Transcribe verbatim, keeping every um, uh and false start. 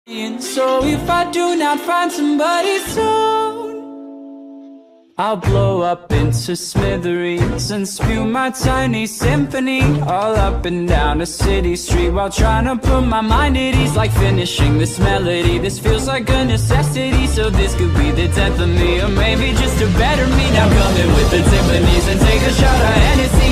So if I do not find somebody soon, I'll blow up into smithereens and spew my tiny symphony all up and down a city street, while trying to put my mind at ease, like finishing this melody. This feels like a necessity, so this could be the death of me, or maybe just a better me. Now come in with the timpanis and take a shot of Hennessy.